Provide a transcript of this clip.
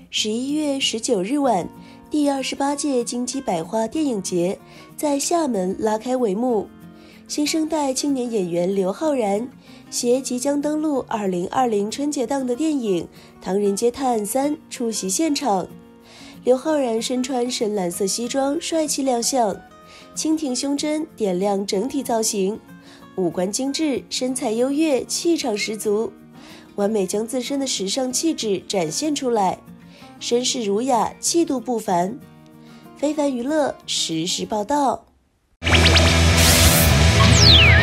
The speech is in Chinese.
11月19日晚，第28届金鸡百花电影节在厦门拉开帷幕。新生代青年演员刘昊然携即将登陆2020春节档的电影《唐人街探案3》出席现场。刘昊然身穿深蓝色西装，帅气亮相，蜻蜓胸针点亮整体造型，五官精致，身材优越，气场十足，完美将自身的时尚气质展现出来，绅士儒雅，气度不凡。非凡娱乐实时报道。